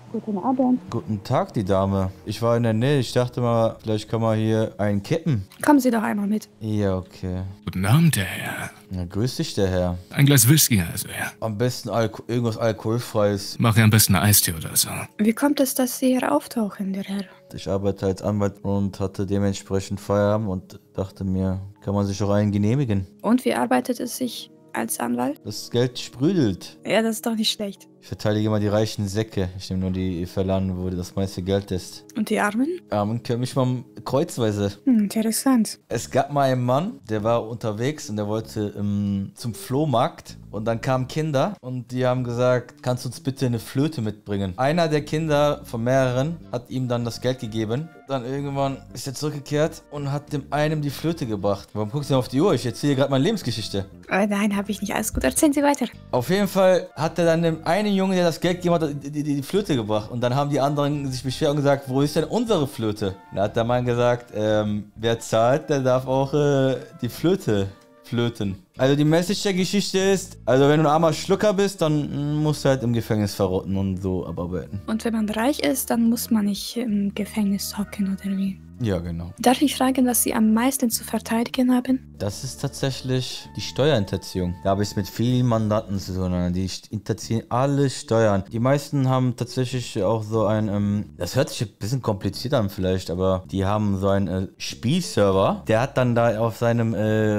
Guten Abend. Guten Tag, die Dame. Ich war in der Nähe. Ich dachte mal, vielleicht kann man hier einen kippen. Kommen Sie doch einmal mit. Ja, okay. Guten Abend, der Herr. Na, grüß dich, der Herr. Ein Glas Whisky also, ja. Am besten irgendwas Alkoholfreies. Mach ja am besten eine Eistee oder so. Wie kommt es, dass Sie hier auftauchen, der Herr? Ich arbeite als Anwalt und hatte dementsprechend Feierabend und dachte mir, kann man sich auch einen genehmigen. Und wie arbeitet es sich als Anwalt? Das Geld sprudelt. Ja, das ist doch nicht schlecht. Ich verteidige immer die reichen Säcke. Ich nehme nur die Verladen, wo das meiste Geld ist. Und die Armen? Armen können mich mal kreuzweise. Interessant. Es gab mal einen Mann, der war unterwegs und der wollte zum Flohmarkt. Und dann kamen Kinder und die haben gesagt, kannst du uns bitte eine Flöte mitbringen? Einer der Kinder von mehreren hat ihm dann das Geld gegeben. Dann irgendwann ist er zurückgekehrt und hat dem einen die Flöte gebracht. Warum guckst du denn auf die Uhr? Ich erzähle gerade meine Lebensgeschichte. Nein, habe ich nicht. Alles gut, erzählen Sie weiter. Auf jeden Fall hat er dann dem einen Jungen, der das Geld gegeben hat, die Flöte gebracht. Und dann haben die anderen sich beschwert und gesagt, wo ist denn unsere Flöte? Da hat der Mann gesagt, wer zahlt, der darf auch die Flöte flöten. Also die Message der Geschichte ist, also wenn du ein armer Schlucker bist, dann musst du halt im Gefängnis verrotten und so abarbeiten. Und wenn man reich ist, dann muss man nicht im Gefängnis hocken, oder wie? Ja, genau. Darf ich fragen, was Sie am meisten zu verteidigen haben? Das ist tatsächlich die Steuerhinterziehung. Da habe ich es mit vielen Mandanten zu tun. Die hinterziehen alle Steuern. Die meisten haben tatsächlich auch so ein, das hört sich ein bisschen kompliziert an vielleicht, aber die haben so einen Spielserver. Der hat dann da auf seinem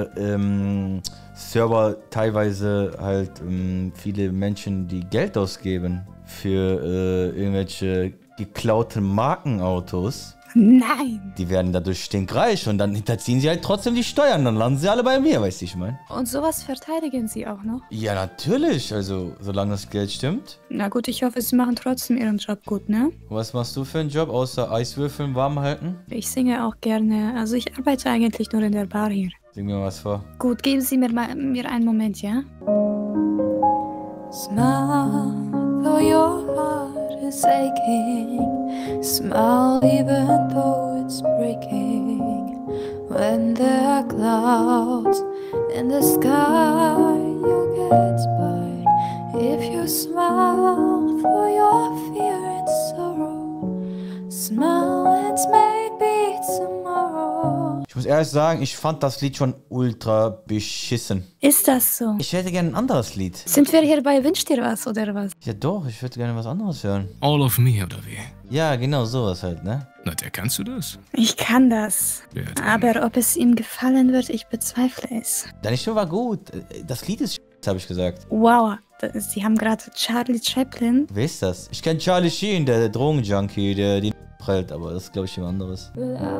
Server teilweise halt viele Menschen, die Geld ausgeben für irgendwelche geklauten Markenautos. Nein! Die werden dadurch stinkreich und dann hinterziehen sie halt trotzdem die Steuern. Dann landen sie alle bei mir, weißt du, ich meine. Und sowas verteidigen Sie auch noch? Ja, natürlich. Also, solange das Geld stimmt. Na gut, ich hoffe, Sie machen trotzdem Ihren Job gut, ne? Was machst du für einen Job, außer Eiswürfeln warm halten? Ich singe auch gerne. Also ich arbeite eigentlich nur in der Bar hier. Sing mir was vor. Gut, geben Sie mir einen Moment, ja? Smile, though your heart is aching. Smile even though it's breaking. When there are clouds in the sky, you get by. If you smile through your fear and sorrow, smile and maybe tomorrow. Ich muss ehrlich sagen, ich fand das Lied schon ultra beschissen. Ist das so? Ich hätte gerne ein anderes Lied. Sind wir hier bei Wünsch dir was oder was? Ja doch, ich würde gerne was anderes hören. All of Me oder wie? Ja, genau sowas halt, ne? Na, der kannst du das? Ich kann das. Ja, dann. Aber ob es ihm gefallen wird, ich bezweifle es. Deine Stimme war gut. Das Lied ist habe ich gesagt. Wow, Sie haben gerade Charlie Chaplin. Wer ist das? Ich kenne Charlie Sheen, der Drogenjunkie, der die prellt, aber das ist, glaube ich, jemand anderes.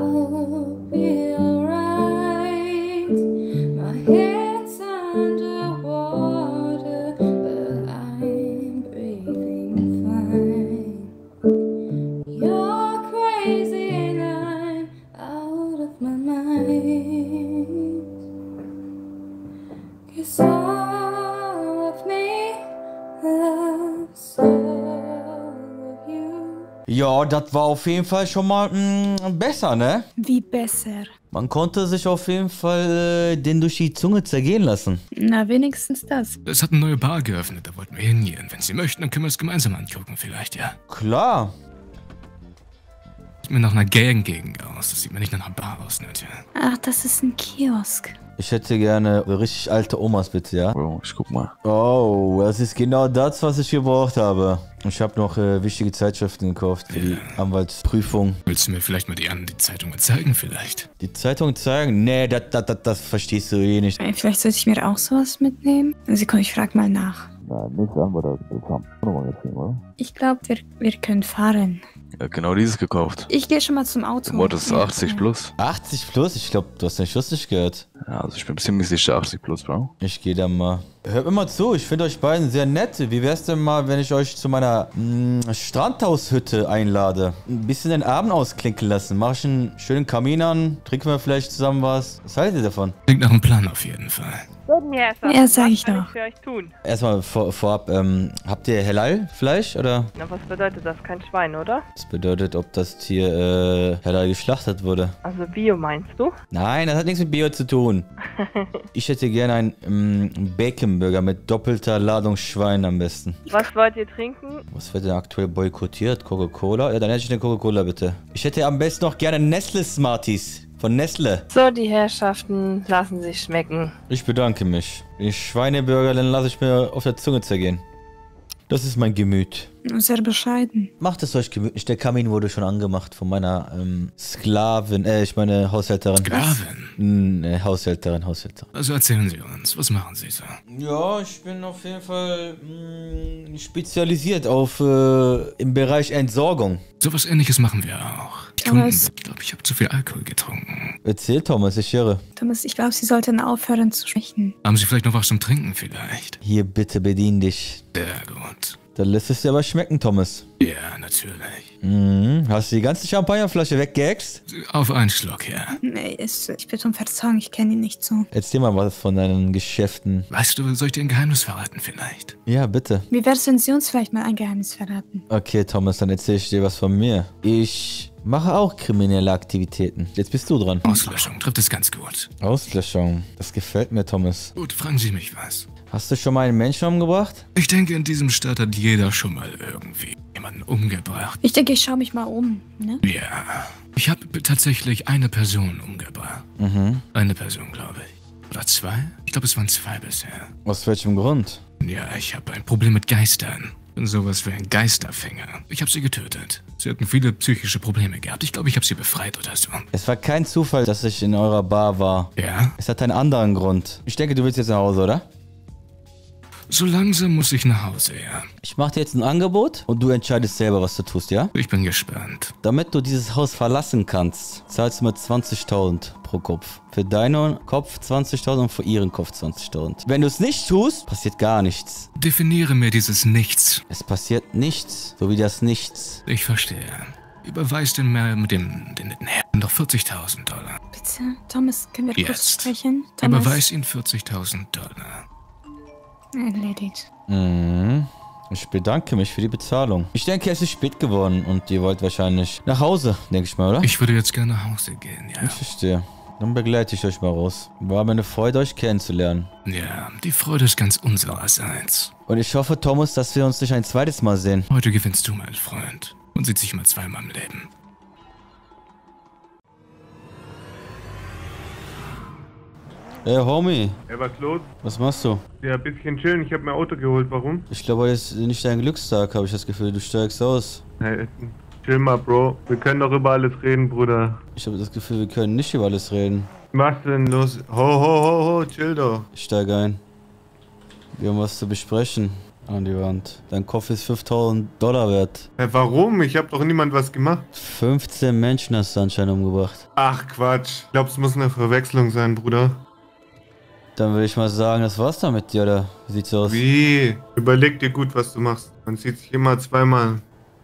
Ja, das war auf jeden Fall schon mal besser, ne? Wie besser? Man konnte sich auf jeden Fall den durch die Zunge zergehen lassen. Na, wenigstens das. Es hat eine neue Bar geöffnet, da wollten wir hingehen. Wenn Sie möchten, dann können wir es gemeinsam angucken vielleicht, ja? Klar. Sieht mir nach einer Gang-Gegend aus. Das sieht mir nicht nach einer Bar aus, nicht, ja? Ach, das ist ein Kiosk. Ich hätte gerne richtig alte Omas, bitte, ja? Bro, ich guck mal. Oh, das ist genau das, was ich gebraucht habe. Ich habe noch wichtige Zeitschriften gekauft für die Anwaltsprüfung. Willst du mir vielleicht mal die Zeitungen zeigen, vielleicht? Die Zeitung zeigen? Nee, das verstehst du eh nicht. Vielleicht sollte ich mir auch sowas mitnehmen. Sekunde, ich frag mal nach. Na, nichts anderes zusammen. Oder? Ich glaube, wir können fahren. Ja, genau dieses gekauft. Ich gehe schon mal zum Auto. Du wolltest 80 plus. 80 plus? Ich glaube, du hast nicht lustig gehört. Ja, also ich bin ziemlich sicher 80 plus, Bro. Ich gehe da mal. Hört mir mal zu, ich finde euch beiden sehr nett. Wie wär's denn mal, wenn ich euch zu meiner Strandhaushütte einlade? Ein bisschen den Abend ausklinken lassen. Mach ich einen schönen Kamin an, trinken wir vielleicht zusammen was. Was haltet ihr davon? Klingt nach einem Plan auf jeden Fall. Guten Herrschaft, Ja, sag ich was kann doch. ich für euch tun? Erstmal vorab, habt ihr Halal-Fleisch oder? Na, was bedeutet das? Kein Schwein, oder? Das bedeutet, ob das Tier halal geschlachtet wurde. Also Bio meinst du? Nein, das hat nichts mit Bio zu tun. Ich hätte gerne einen Bacon-Burger mit doppelter Ladung Schwein am besten. Was wollt ihr trinken? Was wird denn aktuell boykottiert? Coca-Cola? Ja, dann hätte ich eine Coca-Cola bitte. Ich hätte am besten noch gerne Nestle Smarties. Von Nestle. So, die Herrschaften lassen sich schmecken. Ich bedanke mich. Den Schweineburger, den lasse ich mir auf der Zunge zergehen. Das ist mein Gemüt. Sehr bescheiden. Macht es euch gemütlich. Der Kamin wurde schon angemacht von meiner Sklavin, ich meine Haushälterin. Sklavin? Haushälterin. Also erzählen Sie uns, was machen Sie so? Ja, ich bin auf jeden Fall spezialisiert auf im Bereich Entsorgung. Sowas Ähnliches machen wir auch. Die Thomas. Kunden, ich glaube, ich habe zu viel Alkohol getrunken. Erzähl, Thomas, ich höre. Thomas, ich glaube, Sie sollten aufhören zu sprechen. Haben Sie vielleicht noch was zum Trinken vielleicht? Hier, bitte bedien dich. Sehr gut. Dann lässt es dir aber schmecken, Thomas. Ja, natürlich. Hast du die ganze Champagnerflasche weggehext? Auf einen Schluck, ja. Nee, ich bitte um Verzeihung, ich kenne ihn nicht so. Erzähl mal was von deinen Geschäften. Weißt du, soll ich dir ein Geheimnis verraten vielleicht? Ja, bitte. Wie wär's, wenn Sie uns vielleicht mal ein Geheimnis verraten? Okay, Thomas, dann erzähl ich dir was von mir. Ich mache auch kriminelle Aktivitäten. Jetzt bist du dran. Auslöschung trifft es ganz gut. Auslöschung. Das gefällt mir, Thomas. Gut, fragen Sie mich was. Hast du schon mal einen Menschen umgebracht? Ich denke, in diesem Stadt hat jeder schon mal irgendwie jemanden umgebracht. Ich denke, ich schaue mich mal um, ne? Ja. Ich habe tatsächlich eine Person umgebracht. Eine Person, glaube ich. Oder zwei? Ich glaube, es waren zwei bisher. Aus welchem Grund? Ja, ich habe ein Problem mit Geistern. Bin sowas wie ein Geisterfänger. Ich habe sie getötet. Sie hatten viele psychische Probleme gehabt. Ich glaube, ich habe sie befreit oder so. Es war kein Zufall, dass ich in eurer Bar war. Ja? Es hat einen anderen Grund. Ich denke, du willst jetzt nach Hause, oder? So langsam muss ich nach Hause, ja. Ich mache dir jetzt ein Angebot und du entscheidest selber, was du tust, ja? Ich bin gespannt. Damit du dieses Haus verlassen kannst, zahlst du mir 20.000 pro Kopf. Für deinen Kopf 20.000 und für ihren Kopf 20.000. Wenn du es nicht tust, passiert gar nichts. Definiere mir dieses Nichts. Es passiert nichts, so wie das Nichts. Ich verstehe. Überweist den netten Herrn doch 40.000 Dollar. Bitte, Thomas, können wir kurz Jetzt. sprechen? Thomas, Überweis ihm 40.000 Dollar. erledigt. Ich bedanke mich für die Bezahlung. Ich denke, es ist spät geworden und ihr wollt wahrscheinlich nach Hause, denke ich mal, oder? Ich würde jetzt gerne nach Hause gehen, ja. Ich verstehe. Dann begleite ich euch mal raus. War mir eine Freude, euch kennenzulernen. Ja, die Freude ist ganz unsererseits. Und ich hoffe, Thomas, dass wir uns nicht ein zweites Mal sehen. Heute gewinnst du, mein Freund. Man sieht sich immer zweimal im Leben. Hey, Homie, Ja, was los? was machst du? Ja, ein bisschen chillen. Ich habe mir Auto geholt. Warum? Ich glaube, heute ist nicht dein Glückstag, habe ich das Gefühl. Du steigst aus. Hey, chill mal, Bro. Wir können doch über alles reden, Bruder. Ich habe das Gefühl, wir können nicht über alles reden. Was denn los? Ho, chill doch. Ich steige ein. Wir haben was zu besprechen an die Wand. Dein Kopf ist 5.000 Dollar wert. Hey, warum? Ich habe doch niemand was gemacht. 15 Menschen hast du anscheinend umgebracht. Ach, Quatsch. Ich glaube, es muss eine Verwechslung sein, Bruder. Dann würde ich mal sagen, das war's dann mit dir, oder? Wie sieht's aus? Wie? Überleg dir gut, was du machst. Man sieht sich immer zweimal.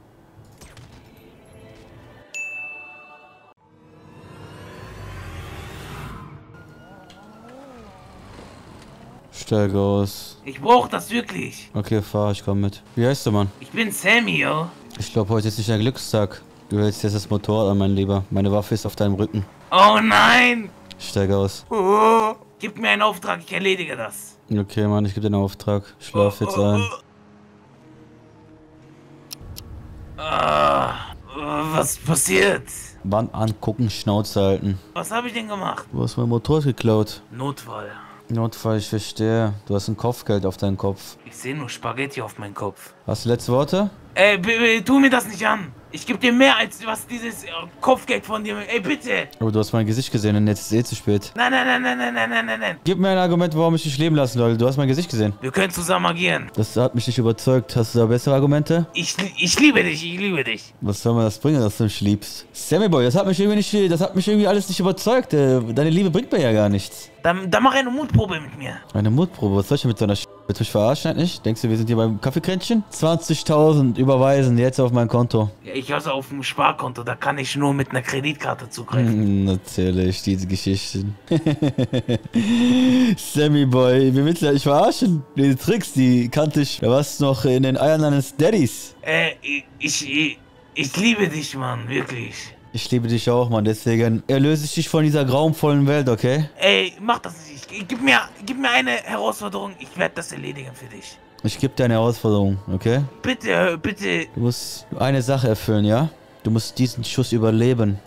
Steig aus. Ich brauch das wirklich. Okay, fahr, ich komm mit. Wie heißt du, Mann? Ich bin Sammy, yo. Ich glaube, heute ist nicht dein Glückstag. Du hältst jetzt das Motorrad an, mein Lieber. Meine Waffe ist auf deinem Rücken. Oh nein. Steig aus. Oh, gib mir einen Auftrag, ich erledige das. Okay, Mann, ich gebe dir einen Auftrag. Schlaf jetzt ein. Was passiert? Wand angucken, Schnauze halten. Was habe ich denn gemacht? Du hast mein Motorrad geklaut. Notfall. Notfall, ich verstehe. Du hast ein Kopfgeld auf deinen Kopf. Ich sehe nur Spaghetti auf meinem Kopf. Hast du letzte Worte? Ey, tu mir das nicht an. Ich gebe dir mehr als was dieses Kopfgeld von dir. Ey, bitte. Aber du hast mein Gesicht gesehen und jetzt ist es eh zu spät. Nein. Gib mir ein Argument, warum ich dich leben lassen soll. Du hast mein Gesicht gesehen. Wir können zusammen agieren. Das hat mich nicht überzeugt. Hast du da bessere Argumente? Ich liebe dich. Was soll mir das bringen, dass du mich liebst? Sammy Boy, das hat mich irgendwie alles nicht überzeugt. Deine Liebe bringt mir ja gar nichts. Dann mach eine Mutprobe mit mir. Eine Mutprobe, was soll ich denn mit so einer Willst du mich verarschen eigentlich? Denkst du, wir sind hier beim Kaffeekränzchen? 20.000 überweisen jetzt auf mein Konto. Ja, ich hab's auf dem Sparkonto, da kann ich nur mit einer Kreditkarte zugreifen. Natürlich, diese Geschichten. Sammy Boy, wie willst du dich verarschen? Diese Tricks, die kannte ich. Da warst du noch in den Eiern deines Daddys. Ich liebe dich, Mann, wirklich. Ich liebe dich auch, Mann, deswegen erlöse ich dich von dieser grauenvollen Welt, okay? Ey, mach das nicht. Gib mir eine Herausforderung, ich werde das erledigen für dich. Ich gebe dir eine Herausforderung, okay? Bitte, bitte. Du musst eine Sache erfüllen, ja? Du musst diesen Schuss überleben.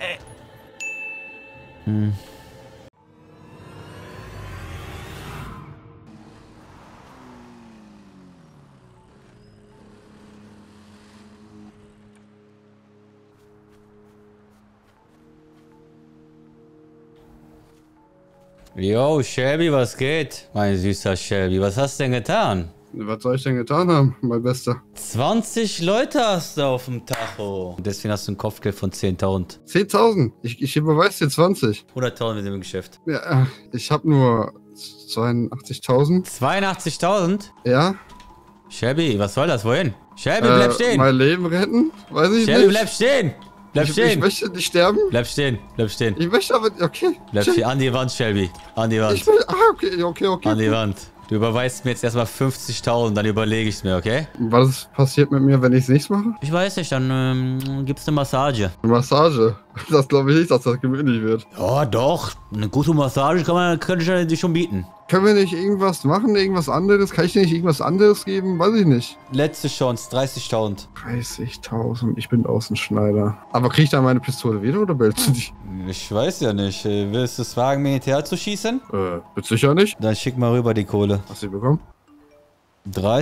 Yo, Shelby, was geht? Mein süßer Shelby, was hast du denn getan? Was soll ich denn getan haben, mein Bester? 20 Leute hast du auf dem Tacho. Deswegen hast du ein Kopfgeld von 10.000. 10.000. Ich überweise dir 20. 100.000 mit dem Geschäft. Ja, ich habe nur 82.000. 82.000? Ja. Shelby, was soll das? Wohin? Shelby, bleib stehen. Mein Leben retten? Weiß ich Shelby, nicht. bleib stehen. Bleib Ich stehen. möchte nicht sterben. Bleib stehen. Bleib stehen. Ich möchte aber... Okay. Bleib stehen. An die Wand, Shelby. An die Wand. Ich will... Okay. An die Wand. Du überweist mir jetzt erstmal 50.000, dann überlege ich es mir, okay? Was passiert mit mir, wenn ich es nicht mache? Ich weiß nicht, dann gibt's eine Massage. Eine Massage. Das glaube ich nicht, dass das gemütlich wird. Ja, doch. Eine gute Massage könnte ich dir schon bieten. Können wir nicht irgendwas machen? Irgendwas anderes? Kann ich dir nicht irgendwas anderes geben? Weiß ich nicht. Letzte Chance, 30.000. 30.000. Ich bin Außenschneider. Aber krieg ich dann meine Pistole wieder oder behältst du die? Ich weiß ja nicht. Willst du es wagen, Militär zu schießen? Wird sicher nicht. Dann schick mal rüber die Kohle. Hast du die bekommen?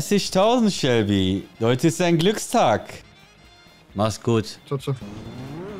30.000, Shelby. Heute ist ein Glückstag. Mach's gut. Ciao, ciao.